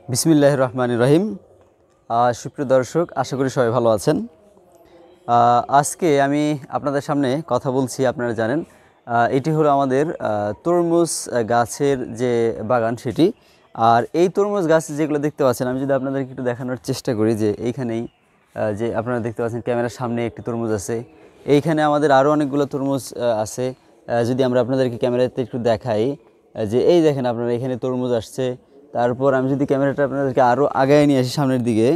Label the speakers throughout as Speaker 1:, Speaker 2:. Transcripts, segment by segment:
Speaker 1: বিসমিল্লাহির রহমানির রহিম। সুপ্রিয় দর্শক, আশা করি সবাই ভালো আছেন। আজকে আমি আপনাদের সামনে কথা বলছি। আপনারা জানেন এটি হলো আমাদের তরমুজ গাছের যে বাগান সেটি। আর এই তরমুজ গাছ যেগুলো দেখতে পাচ্ছেন, আমি যদি আপনাদেরকে একটু দেখানোর চেষ্টা করি যে এইখানেই যে আপনারা দেখতে পাচ্ছেন ক্যামেরার সামনে একটি তরমুজ আছে। এইখানে আমাদের আরও অনেকগুলো তরমুজ আছে। যদি আমরা আপনাদেরকে ক্যামেরাতে একটু দেখাই যে এই দেখেন আপনারা এখানে তরমুজ আসছে। তারপর আমি যদি ক্যামেরাটা আপনাদেরকে আরও আগায় নিয়ে আসি সামনের দিকে,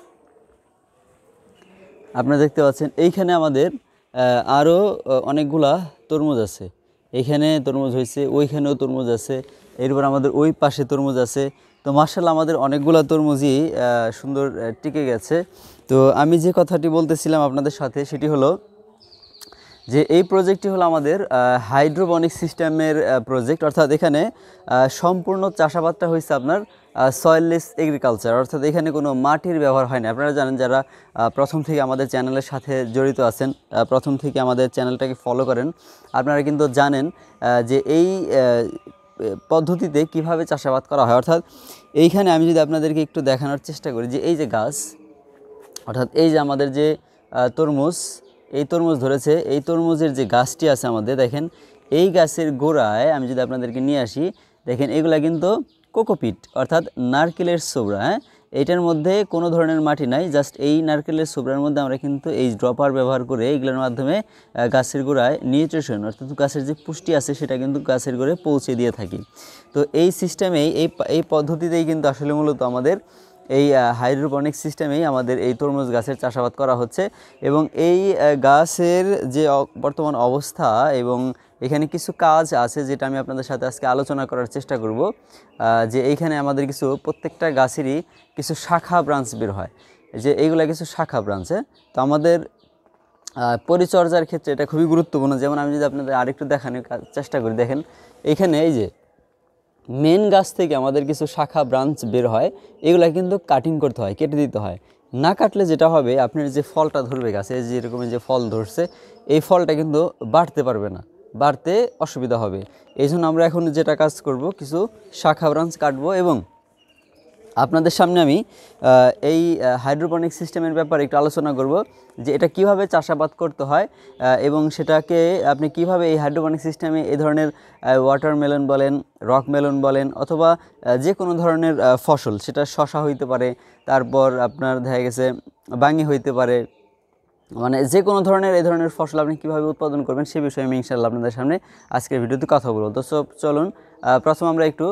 Speaker 1: আপনারা দেখতে পাচ্ছেন এইখানে আমাদের আরও অনেকগুলা তরমুজ আছে। এইখানে তরমুজ হয়েছে, ওইখানেও তরমুজ আছে, এরপর আমাদের ওই পাশে তরমুজ আছে। তো মাশাআল্লাহ আমাদের অনেকগুলা তরমুজই সুন্দর টিকে গেছে। তো আমি যে কথাটি বলতেছিলাম আপনাদের সাথে সেটি হলো যে এই প্রজেক্টটি হলো আমাদের হাইড্রোপনিক সিস্টেমের প্রজেক্ট। অর্থাৎ এখানে সম্পূর্ণ চাষাবাদটা হয়েছে আপনার সয়েললেস এগ্রিকালচার, অর্থাৎ এখানে কোনো মাটির ব্যবহার হয় না। আপনারা জানেন যারা প্রথম থেকে আমাদের চ্যানেলের সাথে জড়িত আছেন, প্রথম থেকে আমাদের চ্যানেলটাকে ফলো করেন, আপনারা কিন্তু জানেন যে এই পদ্ধতিতে কিভাবে চাষাবাদ করা হয়। অর্থাৎ এইখানে আমি যদি আপনাদেরকে একটু দেখানোর চেষ্টা করি যে এই যে গাছ, অর্থাৎ এই যে আমাদের যে তরমুজ, এই তরমুজ ধরেছে, এই তরমুজের যে গাছটি আছে আমাদের দেখেন, এই গাছের গোড়ায় আমি যদি আপনাদেরকে নিয়ে আসি, দেখেন এগুলা কিন্তু কোকোপিট অর্থাৎ নারকেলের ছোবড়া। এইটার মধ্যে কোনো ধরনের মাটি নাই, জাস্ট এই নারকেলের ছোবড়ার মধ্যে আমরা কিন্তু এই ড্রপার ব্যবহার করে এইগুলোর মাধ্যমে গাছের গোড়ায় নিউট্রিশন অর্থাৎ গাছের যে পুষ্টি আছে সেটা কিন্তু গাছের গোড়ায় পৌঁছে দিয়ে থাকি। তো এই সিস্টেমেই এই পদ্ধতিতেই কিন্তু আসলে মূলত আমাদের এই হাইড্রোপনিক সিস্টেমেই আমাদের এই তরমুজ গাছের চাষাবাদ করা হচ্ছে। এবং এই গাছের যে বর্তমান অবস্থা এবং এখানে কিছু কাজ আছে যেটা আমি আপনাদের সাথে আজকে আলোচনা করার চেষ্টা করব। যে এইখানে আমাদের কিছু প্রত্যেকটা গাছেরই কিছু শাখা ব্রাঞ্চ বের হয়, যে এইগুলা কিছু শাখা ব্রাঞ্চে। তো আমাদের পরিচর্যার ক্ষেত্রে এটা খুবই গুরুত্বপূর্ণ। যেমন আমি যদি আপনাদের আরেকটু দেখানোর চেষ্টা করি, দেখেন এইখানে এই যে মেন গাছ থেকে আমাদের কিছু শাখা ব্রাঞ্চ বের হয়, এগুলা কিন্তু কাটিং করতে হয়, কেটে দিতে হয়। না কাটলে যেটা হবে, আপনার যে ফলটা ধরবে গাছে, যে এরকম যে ফল ধরছে, এই ফলটা কিন্তু বাড়তে পারবে না, বাড়তে অসুবিধা হবে। এই জন্য আমরা এখন যেটা কাজ করব, কিছু শাখা ব্রাঞ্চ কাটবো এবং আপনাদের সামনে আমি এই হাইড্রোপনিক সিস্টেমের ব্যাপারে একটু আলোচনা করব যে এটা কিভাবে চাষাবাদ করতে হয় এবং সেটাকে আপনি কিভাবে এই হাইড্রোপনিক সিস্টেমে এই ধরনের ওয়াটারমেলন বলেন, রক মেলন বলেন, অথবা যে কোনো ধরনের ফসল, সেটা শশা হইতে পারে, তারপর আপনার দেখা গেছে বাঙি হইতে পারে, মানে যে কোনো ধরনের এই ধরনের ফসল আপনি কীভাবে উৎপাদন করবেন সে বিষয়ে আমি ইনশাআল্লাহ আপনাদের সামনে আজকের ভিডিওতে কথা বলবো। তো চলুন প্রথম আমরা একটু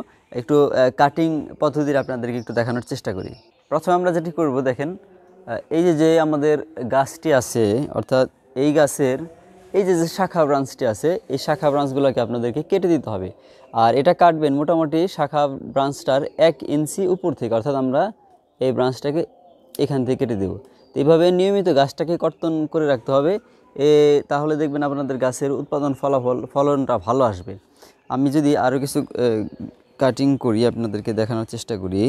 Speaker 1: কাটিং পদ্ধতির আপনাদেরকে একটু দেখানোর চেষ্টা করি। প্রথমে আমরা যেটি করব, দেখেন এই যে আমাদের গাছটি আছে, অর্থাৎ এই গাছের এই যে শাখা ব্রাঞ্চটি আছে, এই শাখা ব্রাঞ্চগুলোকে আপনাদেরকে কেটে দিতে হবে। আর এটা কাটবেন মোটামুটি শাখা ব্রাঞ্চটার 1 ইঞ্চি উপর থেকে, অর্থাৎ আমরা এই ব্রাঞ্চটাকে এখান থেকে কেটে দেব। তো এইভাবে নিয়মিত গাছটাকে কর্তন করে রাখতে হবে, তাহলে দেখবেন আপনাদের গাছের উৎপাদন ফলনটা ভালো আসবে। আমি যদি আরও কিছু কাটিং করি আপনাদেরকে দেখানোর চেষ্টা করি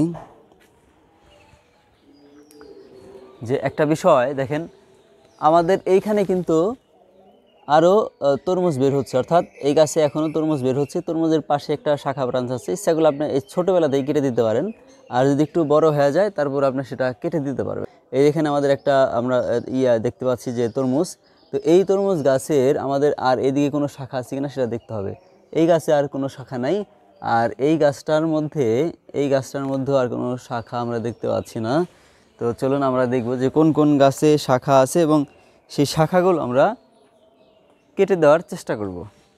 Speaker 1: যে একটা বিষয় দেখেন, আমাদের এইখানে কিন্তু আরও তরমুজ বের হচ্ছে, অর্থাৎ এই গাছে এখনও তরমুজ বের হচ্ছে। তরমুজের পাশে একটা শাখা ব্রাঞ্চ আছে, সেগুলো আপনি এই ছোটোবেলাতেই কেটে দিতে পারেন, আর যদি একটু বড় হয়ে যায় তারপর আপনি সেটা কেটে দিতে পারবেন। এই এখানে আমাদের একটা আমরা দেখতে পাচ্ছি যে তরমুজ। তো এই তরমুজ গাছের আমাদের আর এদিকে কোনো শাখা আছে কিনা সেটা দেখতে হবে। এই গাছে আর কোনো শাখা নাই, আর এই গাছটার মধ্যেও আর কোনো শাখা আমরা দেখতে পাচ্ছি না। তো চলুন আমরা দেখব যে কোন কোন গাছে শাখা আছে এবং সেই শাখাগুলো আমরা কেটে দেওয়ার চেষ্টা করব।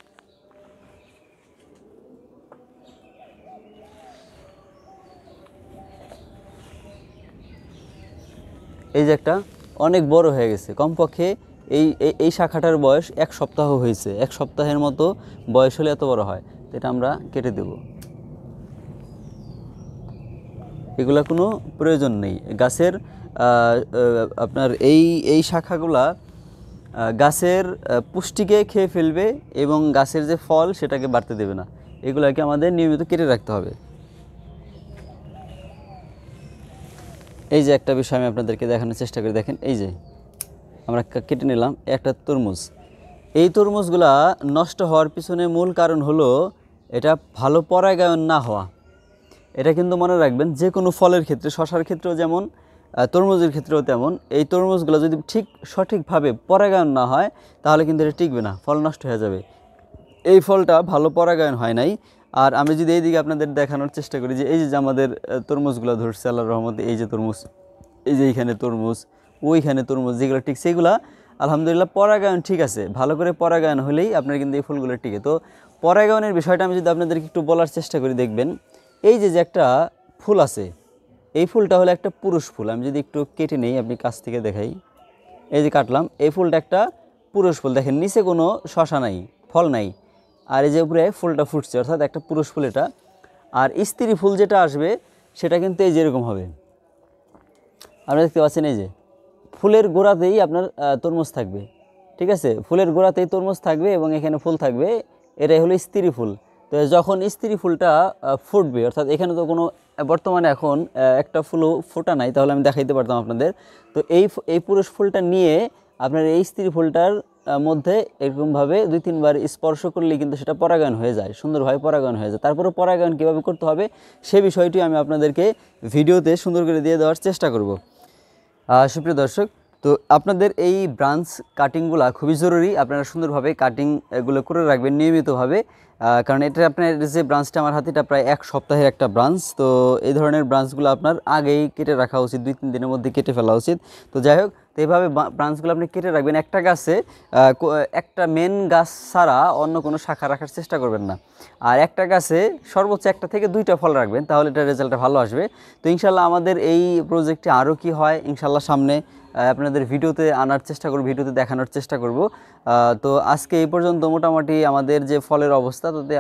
Speaker 1: এই যে একটা অনেক বড় হয়ে গেছে, কমপক্ষে এই শাখাটার বয়স 1 সপ্তাহ হয়েছে। 1 সপ্তাহের মতো বয়স হলে এত বড় হয়। তো এটা আমরা কেটে দেব, এগুলা কোনো প্রয়োজন নেই গাছের। আপনার এই শাখাগুলা গাছের পুষ্টিকে খেয়ে ফেলবে এবং গাছের যে ফল সেটাকে বাড়তে দেবে না। এগুলাকে আমাদের নিয়মিত কেটে রাখতে হবে। এই যে একটা বিষয় আমি আপনাদেরকে দেখানোর চেষ্টা করি, দেখেন এই যে আমরা কেটে নিলাম একটা তরমুজ। এই তরমুজগুলা নষ্ট হওয়ার পিছনে মূল কারণ হলো এটা ভালো পরাগায়ন না হওয়া। এটা কিন্তু মনে রাখবেন, যে কোনো ফলের ক্ষেত্রে, শশার ক্ষেত্রেও যেমন, তরমুজের ক্ষেত্রেও তেমন, এই তরমুজগুলো যদি সঠিকভাবে পরাগায়ন না হয় তাহলে কিন্তু এটা টিকবে না, ফল নষ্ট হয়ে যাবে। এই ফলটা ভালো পরাগায়ন হয় নাই। আর আমি যদি এইদিকে আপনাদের দেখানোর চেষ্টা করি যে এই যে আমাদের তরমুজগুলো ধরছে আল্লাহর রহমতে, এই যে তরমুজ, এই যে এইখানে তরমুজ, ওইখানে তরমুজ, যেগুলো টিকছে এগুলা আলহামদুলিল্লাহ পরাগায়ন ঠিক আছে, ভালো করে পরাগায়ন হলেই আপনার কিন্তু এই ফুলগুলো টিকে। তো পরাগায়নের বিষয়টা আমি যদি আপনাদেরকে একটু বলার চেষ্টা করি, দেখবেন এই যে একটা ফুল আছে, এই ফুলটা হলো একটা পুরুষ ফুল। আমি যদি একটু কেটে নেই, আপনি কাছ থেকে দেখাই, এই যে কাটলাম, এই ফুলটা একটা পুরুষ ফুল। দেখেন নিচে কোনো শশা নাই, ফল নাই, আর এই যে উপরে ফুলটা ফুটছে, অর্থাৎ একটা পুরুষ ফুল এটা। আর স্ত্রী ফুল যেটা আসবে সেটা কিন্তু এই যেরকম হবে, আপনারা দেখতে পাচ্ছেন, এই যে ফুলের গোড়াতেই আপনার তরমুজ থাকবে, ঠিক আছে, ফুলের গোড়াতেই তরমুজ থাকবে এবং এখানে ফুল থাকবে, এটাই হলো স্ত্রী ফুল। তো যখন স্ত্রী ফুলটা ফুটবে, অর্থাৎ এখানে তো কোনো বর্তমানে এখন একটা ফুলও ফোটা নাই, তাহলে আমি দেখাইতে পারতাম আপনাদের। তো এই পুরুষ ফুলটা নিয়ে আপনার এই স্ত্রী ফুলটার মধ্যে এরকমভাবে 2-3 বার স্পর্শ করলেই কিন্তু সেটা পরাগায়ন হয়ে যায়, সুন্দরভাবে পরাগায়ন হয়ে যায়। তারপরে পরাগায়ন কীভাবে করতে হবে সে বিষয়টি আমি আপনাদেরকে ভিডিওতে সুন্দর করে দিয়ে দেওয়ার চেষ্টা করব। সুপ্রিয় দর্শক, তো আপনাদের এই ব্রাঞ্চ কাটিংগুলো খুবই জরুরি, আপনারা সুন্দরভাবে কাটিং এগুলো করে রাখবেন নিয়মিতভাবে, কারণ এটা আপনার যে ব্রাঞ্চটা আমার হাতে, এটা প্রায় 1 সপ্তাহের একটা ব্রাঞ্চ। তো এই ধরনের ব্রাঞ্চগুলো আপনার আগেই কেটে রাখা উচিত, 2-3 দিনের মধ্যে কেটে ফেলা উচিত। তো যাই হোক, তো এইভাবে ব্রাঞ্চগুলো আপনি কেটে রাখবেন। একটা গাছে একটা মেন গাছ ছাড়া অন্য কোনো শাখা রাখার চেষ্টা করবেন না। আর একটা গাছে সর্বোচ্চ 1টা থেকে 2টা ফল রাখবেন, তাহলে এটার রেজাল্টটা ভালো আসবে। তো ইনশাল্লাহ আমাদের এই প্রজেক্টে আরও কি হয় ইনশাল্লাহ সামনে আপনাদের ভিডিওতে আনার চেষ্টা করব, ভিডিওতে দেখানোর চেষ্টা করব। তো আজকে এই পর্যন্ত মোটামুটি আমাদের যে ফলের অবস্থা, তাতে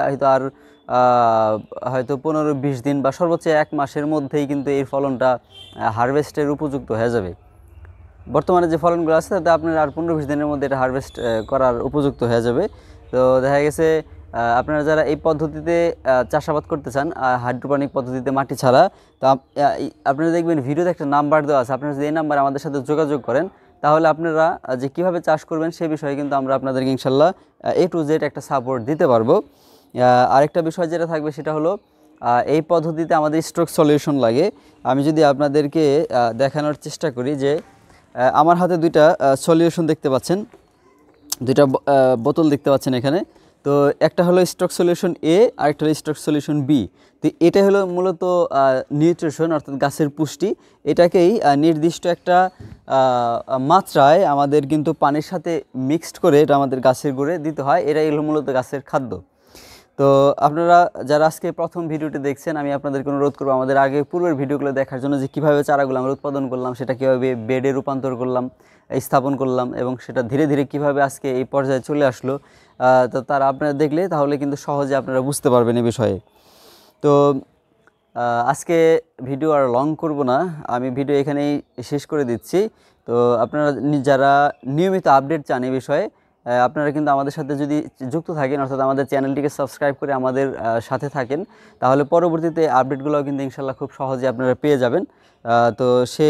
Speaker 1: হয়তো 15-20 দিন বা সর্বোচ্চ 1 মাসের মধ্যেই কিন্তু এই ফলনটা হারভেস্টের উপযুক্ত হয়ে যাবে। বর্তমানে যে ফলনগুলো আছে তাতে আপনার আর 15-20 দিনের মধ্যে এটা হারভেস্ট করার উপযুক্ত হয়ে যাবে। তো দেখা গেছে আপনারা যারা এই পদ্ধতিতে চাষাবাদ করতে চান, হাইড্রোপনিক পদ্ধতিতে মাটি ছাড়া, তো আপনারা দেখবেন ভিডিওতে একটা নাম্বার দেওয়া আছে, আপনারা যদি এই নাম্বারে আমাদের সাথে যোগাযোগ করেন তাহলে আপনারা যে কীভাবে চাষ করবেন সে বিষয়ে কিন্তু আমরা আপনাদেরকে ইনশাল্লাহ A to Z একটা সাপোর্ট দিতে পারবো। আরেকটা বিষয় যেটা থাকবে সেটা হলো, এই পদ্ধতিতে আমাদের স্ট্রোক সলিউশন লাগে। আমি যদি আপনাদেরকে দেখানোর চেষ্টা করি যে আমার হাতে 2টা সলিউশন দেখতে পাচ্ছেন, 2টা বোতল দেখতে পাচ্ছেন এখানে। তো একটা হলো স্টক সলিউশন এ, আরেকটা হলো স্টক সলিউশন বি। তো এটা হলো মূলত নিউট্রিশন, অর্থাৎ গাছের পুষ্টি। এটাকেই নির্দিষ্ট একটা মাত্রায় আমাদের কিন্তু পানির সাথে মিক্সড করে এটা আমাদের গাছের গোড়ে দিতে হয়, এটাই হলো মূলত গাছের খাদ্য। তো আপনারা যারা আজকে প্রথম ভিডিওটি দেখছেন, আমি আপনাদেরকে অনুরোধ করবো আমাদের আগে পূর্বের ভিডিওগুলো দেখার জন্য, যে কীভাবে চারাগুলো আমরা উৎপাদন করলাম, সেটা কীভাবে বেডে রূপান্তর করলাম, স্থাপন করলাম, এবং সেটা ধীরে ধীরে কীভাবে আজকে এই পর্যায়ে চলে আসলো। তো তারা আপনারা দেখলে তাহলে কিন্তু সহজে আপনারা বুঝতে পারবেন এই বিষয়ে। তো আজকে ভিডিও আর লং করব না, আমি ভিডিও এখানেই শেষ করে দিচ্ছি। তো আপনারা যারা নিয়মিত আপডেট চান এই বিষয়ে, আপনারা কিন্তু আমাদের সাথে যদি যুক্ত থাকেন, অর্থাৎ আমাদের চ্যানেলটিকে সাবস্ক্রাইব করে আমাদের সাথে থাকেন, তাহলে পরবর্তীতে আপডেটগুলোও কিন্তু ইনশাল্লাহ খুব সহজে আপনারা পেয়ে যাবেন। তো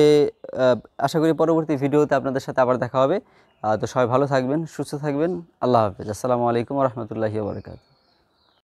Speaker 1: আশা করি পরবর্তী ভিডিওতে আপনাদের সাথে আবার দেখা হবে। তো সবাই ভালো থাকবেন, সুস্থ থাকবেন। আল্লাহ হাফেজ। আসসালামু আলাইকুম ওয়া রাহমাতুল্লাহি ওয়া বারাকাতুহু।